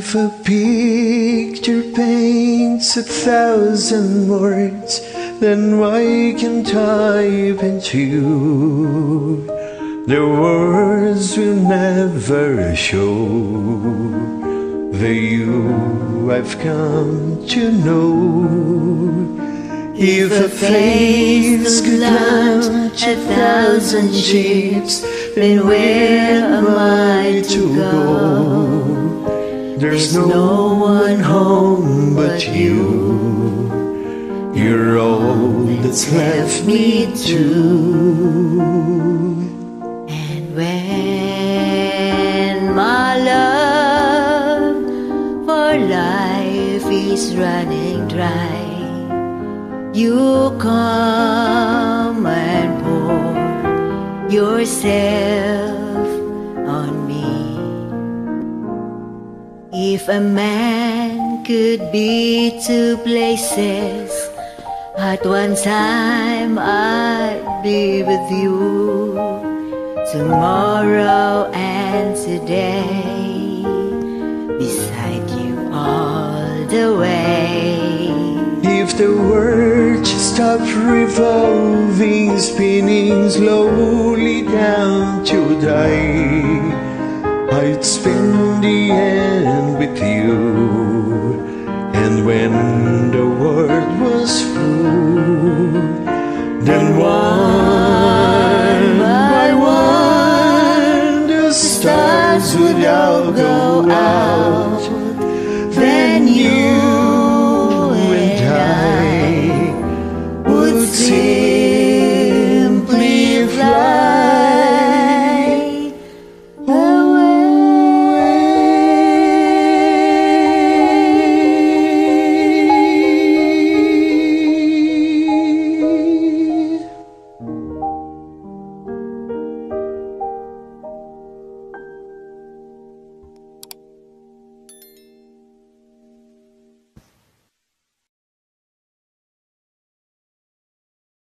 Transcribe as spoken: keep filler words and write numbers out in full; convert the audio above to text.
If a picture paints a thousand words, then why can't I paint you? The words will never show the you I've come to know. If a face could launch a thousand ships, then where am I to go? There's no one home but you. You're all that's left me to. And when my love for life is running dry, you come and pour yourself on me. If a man could be two places at one time, I'd be with you tomorrow and today, beside you all the way. If the world stopped revolving, spinning slowly down to die, I'd spend the end with you. And when the world was full, then one